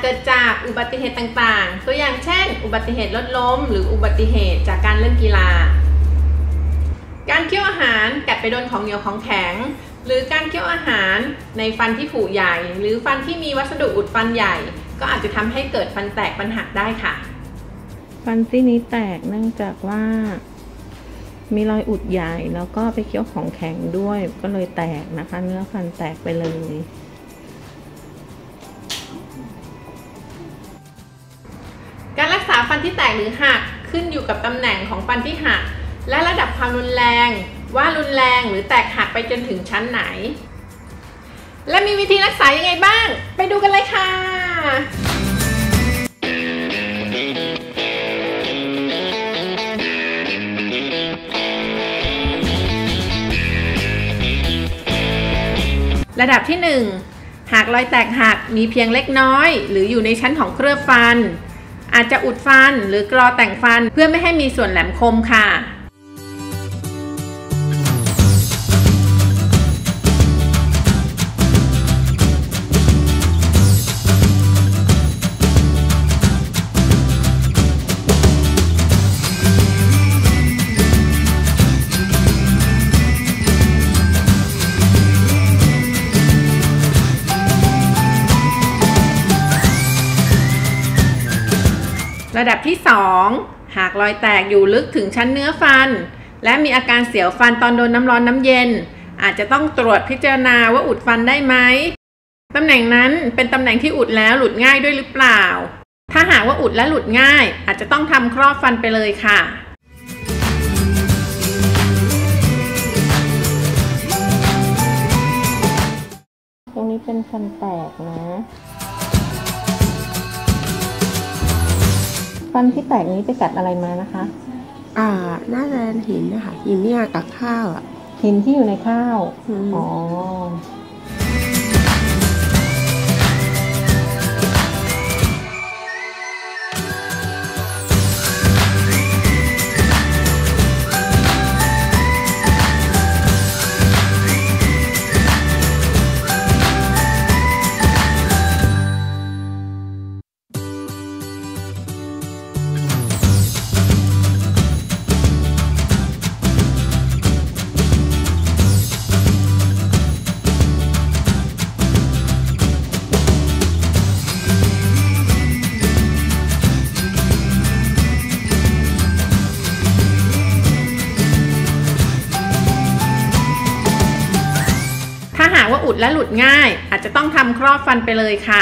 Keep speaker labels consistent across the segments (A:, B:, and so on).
A: เกิดจากอุบัติเหตุต่างๆตัวอย่างเช่นอุบัติเหตุรถล้มหรืออุบัติเหตุจากการเล่นกีฬาการเคี้ยวอาหารกัดไปโดนของเหนียวของแข็งหรือการเคี้ยวอาหารในฟันที่ผุใหญ่หรือฟันที่มีวัสดุอุดฟันใหญ่ก็อาจจะทำให้เกิดฟันแตกฟันหักได้ค่ะ
B: ฟันซี่นี้แตกเนื่องจากว่ามีรอยอุดใหญ่แล้วก็ไปเคี้ยวของแข็งด้วยก็เลยแตกนะคะเนื้อฟันแตกไปเลย
A: การรักษาฟันที่แตกหรือหักขึ้นอยู่กับตำแหน่งของฟันที่หักและระดับความรุนแรงว่ารุนแรงหรือแตกหักไปจนถึงชั้นไหนและมีวิธีรักษายังไงบ้างไปดูกันเลยค่ะระดับที่1หากรอยแตกหักมีเพียงเล็กน้อยหรืออยู่ในชั้นของเคลือบฟันอาจจะอุดฟันหรือกรอแต่งฟันเพื่อไม่ให้มีส่วนแหลมคมค่ะระดับที่2หากรอยแตกอยู่ลึกถึงชั้นเนื้อฟันและมีอาการเสียวฟันตอนโดนน้ำร้อนน้ำเย็นอาจจะต้องตรวจพิจารณาว่าอุดฟันได้ไหมตำแหน่งนั้นเป็นตำแหน่งที่อุดแล้วหลุดง่ายด้วยหรือเปล่าถ้าหากว่าอุดและหลุดง่ายอาจจะต้องทำครอบฟันไปเลยค่ะ
B: ตรงนี้เป็นฟันแตกนะฟันที่แตกนี้ไปกัดอะไรมานะคะ
C: น่าจะหินนะคะหินเนี่ยกับข้าว
B: หินที่อยู่ในข้าวอ๋อ
A: ถ้าหากว่าอุดและหลุดง่ายอาจจะต้องทำครอบฟันไปเลยค่ะ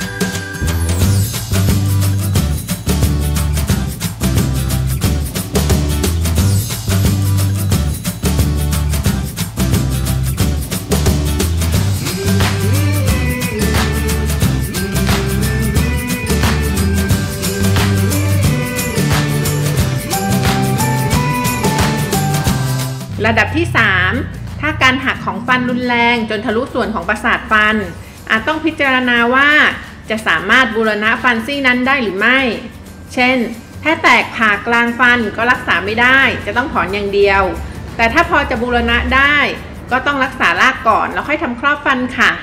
A: ระดับที่3ถ้าการหักของฟันรุนแรงจนทะลุส่วนของประสาทฟันอาจต้องพิจารณาว่าจะสามารถบูรณะฟันซี่นั้นได้หรือไม่เช่นถ้าแตกผ่ากลางฟันก็รักษาไม่ได้จะต้องถอนอย่างเดียวแต่ถ้าพอจะบูรณะได้ก็ต้องรักษารากก่อนแล้วค่อยทำครอบฟันค่ะ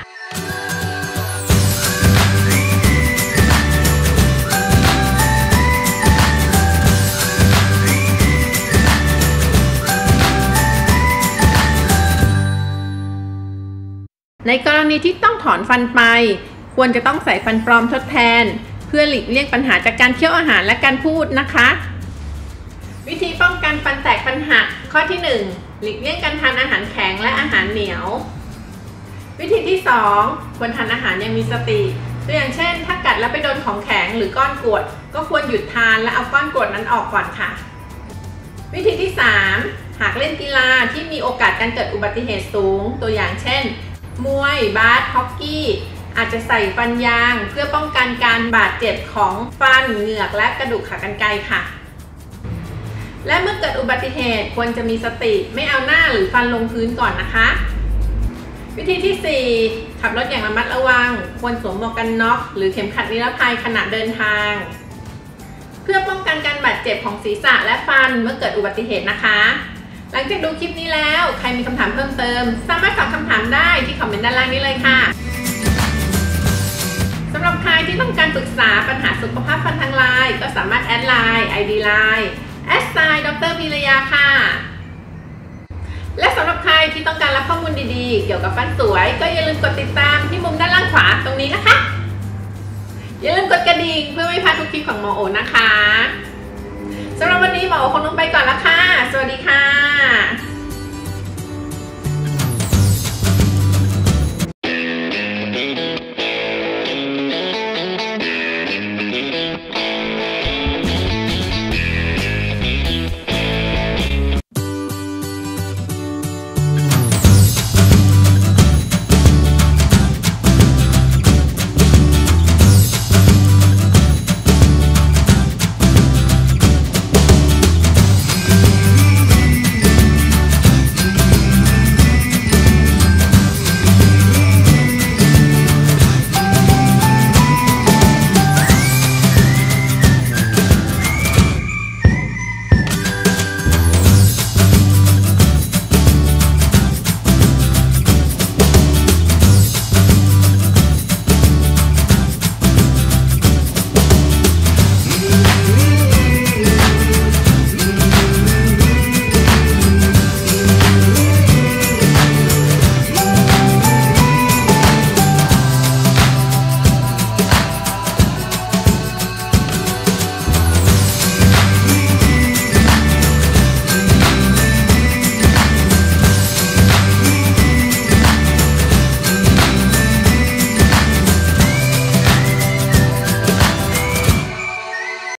A: ในกรณีที่ต้องถอนฟันไปควรจะต้องใส่ฟันปลอมทดแทนเพื่อหลีกเลี่ยงปัญหาจากการเคี้ยวอาหารและการพูดนะคะวิธีป้องกันฟันแตกฟันหักข้อที่1หลีกเลี่ยงการทานอาหารแข็งและอาหารเหนียววิธีที่2ควรทานอาหารอย่างมีสติตัวอย่างเช่นถ้ากัดแล้วไปโดนของแข็งหรือก้อนกรวดก็ควรหยุดทานและเอาก้อนกรวดนั้นออกก่อนค่ะวิธีที่3หากเล่นกีฬาที่มีโอกาสการเกิดอุบัติเหตุสูงตัวอย่างเช่นมวยบาสฮอกกี้อาจจะใส่ฟันยางเพื่อป้องกันการบาดเจ็บของฟันเหงือกและกระดูกขากรรไกรค่ะและเมื่อเกิดอุบัติเหตุควรจะมีสติไม่เอาหน้าหรือฟันลงพื้นก่อนนะคะวิธีที่4ขับรถอย่างระมัดระวังควรสวมหมวกกันน็อกหรือเข็มขัดนิรภัยขณะเดินทางเพื่อป้องกันการบาดเจ็บของศีรษะและฟันเมื่อเกิดอุบัติเหตุนะคะหลังจากดูคลิปนี้แล้วใครมีคำถามเพิ่มเติมสามารถฝากคำถามได้ที่คอมเมนต์ด้านล่างนี้เลยค่ะสำหรับรับใครที่ต้องการปรึกษาปัญหาสุขภาพฟันทางไลน์ก็สามารถแอดไลน์ ID ไลน์@ดร.พีรยาค่ะและสำหรับใครที่ต้องการรับข้อมูลดีๆเกี่ยวกับฟันสวยก็อย่าลืมกดติดตามที่มุมด้านล่างขวาตรงนี้นะคะอย่าลืมกดกระดิ่งเพื่อไม่พลาดทุกคลิปของหมอโอนะคะสำหรับวันนี้หมอโอคงต้องไปก่อนแล้วค่ะสวัสดีค่ะ